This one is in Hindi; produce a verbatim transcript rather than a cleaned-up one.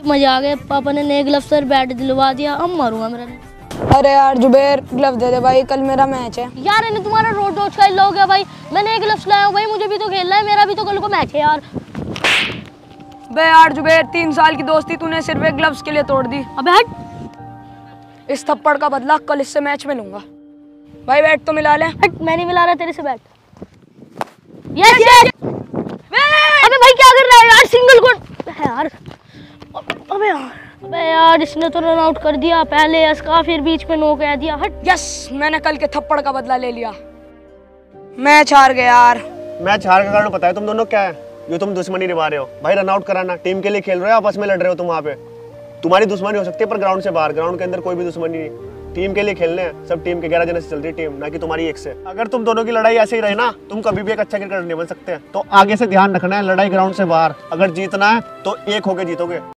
मजा आ गया, पापा ने नए ग्लव्स और बैट दिलवा दिया, अब मारूंगा मेरा। अरे यार जुबेर ग्लव दे दे भाई, कल मेरा मैच है। यार इन्हें तुम्हारा रोड डॉज का हो गया भाई, मैं नए ग्लव्स लाया हूँ भाई, मुझे भी तो खेलना है, मेरा भी तो कल को मैच है यार। बे यार जुबेर, तीन साल की दोस्ती तूने सिर्फ एक ग्लव्स के लिए तोड़ दी। अबे हट, इस थप्पड़ का बदला कल इससे मैच में लूंगा। भाई बैट तो मिला ले। हट, मैं नहीं मिला रहा तेरे से बैट। Yes yes. अबे भाई क्या कर रहा है यार, सिंगल को यार। अबे यार, अबे यार इसने तो रन आउट कर दिया, पहले इसका फिर बीच में नो कह दिया। हट। यस, मैंने कल के थप्पड़ का बदला ले लिया, मैच हार गया यार। मैच हार का कारण पता है तुम दोनों क्या है? जो तुम दुश्मनी निभा रहे हो भाई, रन आउट कराना, टीम के लिए खेल रहे हो, आपस में लड़ रहे हो तुम। वहाँ पे तुम्हारी दुश्मनी हो सकती है पर ग्राउंड से बाहर, ग्राउंड के अंदर कोई भी दुश्मनी नहीं। टीम के लिए खेलने हैं, सब टीम के ग्यारह जने से चलती है टीम, ना कि तुम्हारी एक से। अगर तुम दोनों की लड़ाई ऐसे ही रहे ना, तुम कभी भी एक अच्छा क्रिकेटर नहीं बन सकते। तो आगे से ध्यान रखना है, लड़ाई ग्राउंड से बाहर। अगर जीतना है तो एक होके जीतोगे।